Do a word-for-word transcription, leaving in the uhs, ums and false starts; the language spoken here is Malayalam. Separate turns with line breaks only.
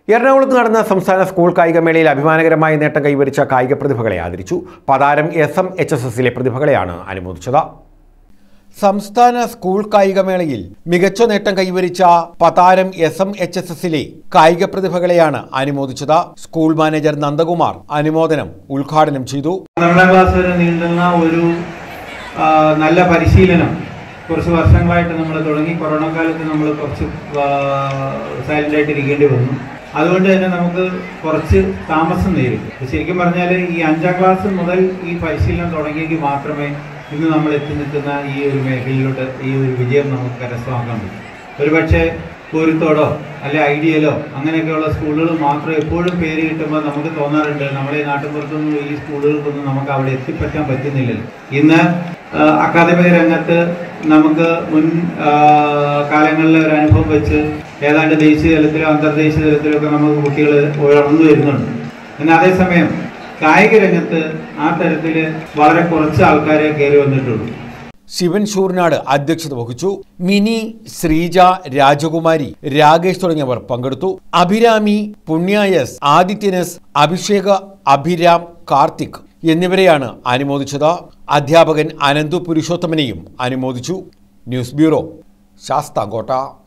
എറണാകുളത്ത് നടന്ന സംസ്ഥാന സ്കൂൾ കായികമേളയിൽ അഭിമാനകരമായ നേട്ടം കൈവരിച്ച കായിക പ്രതിഭകളെ ആദരിച്ചു. Patharam S M H S എസിലെ പ്രതിഭകളെയാണ് അനുമോദിച്ചത്. സംസ്ഥാന സ്കൂൾ കായികമേളയിൽ മികച്ച നേട്ടം കൈവരിച്ച Patharam S M H S എസിലെ കായിക പ്രതിഭകളെയാണ് അനുമോദിച്ചത്. സ്കൂൾ മാനേജർ നന്ദകുമാർ അനുമോദനം ഉദ്ഘാടനം ചെയ്തു.
പന്ത്രണ്ടാം ക്ലാസ് വരെ നീണ്ടുന്ന ഒരു നല്ല പരിശീലനം കുറച്ച് വർഷങ്ങളായിട്ട് നമ്മൾ തുടങ്ങി. കൊറോണ കാലത്ത് നമ്മൾ കുറച്ച് സൈലന്റ് ആയിട്ട് ഇരിക്കേണ്ടി വന്നു. അതുകൊണ്ട് തന്നെ നമുക്ക് കുറച്ച് താമസം നേരിട്ടു. ശരിക്കും പറഞ്ഞാൽ ഈ അഞ്ചാം ക്ലാസ് മുതൽ ഈ പരിശീലനം തുടങ്ങിയെങ്കിൽ മാത്രമേ ഇന്ന് നമ്മൾ എത്തി നിൽക്കുന്ന ഈ ഒരു മേഖലയിലോട്ട് ഈ ഒരു വിജയം നമുക്ക് കരസ്ഥമാക്കാൻ പറ്റും. ഒരുപക്ഷെ പൂരത്തോടോ അല്ലെ ഐഡിയലോ അങ്ങനെയൊക്കെയുള്ള സ്കൂളുകൾ മാത്രം എപ്പോഴും പേര് കിട്ടുമ്പോൾ നമുക്ക് തോന്നാറുണ്ട് നമ്മുടെ ഈ നാട്ടിൻപുറത്തൊന്നും ഈ സ്കൂളുകൾക്കൊന്നും നമുക്ക് അവിടെ എത്തിപ്പറ്റാൻ പറ്റുന്നില്ലല്ലോ. ഇന്ന് അക്കാദമിക രംഗത്ത് നമുക്ക് മുൻ കാലങ്ങളിലെ ഒരു അനുഭവം വെച്ച് ഏതാണ്ട് ദേശീയ തലത്തിലോ അന്തർദേശീയ തലത്തിലോ ഒക്കെ നമുക്ക് കുട്ടികൾ ഉയർന്നു വരുന്നുണ്ട്. എന്നാൽ അതേസമയം കായിക രംഗത്ത് ആ തരത്തിൽ വളരെ കുറച്ച് ആൾക്കാരെ കയറി വന്നിട്ടുള്ളൂ.
ശിവൻ ശൂർനാട് അധ്യക്ഷത വഹിച്ചു. മിനി, ശ്രീജ, രാജകുമാരി, രാകേഷ് തുടങ്ങിയവർ പങ്കെടുത്തു. അഭിരാമി, പുണ്യായസ്, ആദിത്യനസ്, അഭിഷേക, അഭിരാം, കാർത്തിക് എന്നിവരെയാണ് അനുമോദിച്ചത്. അധ്യാപകൻ അനന്തു പുരുഷോത്തമനെയും അനുമോദിച്ചു. News bureau, Sasthamkotta.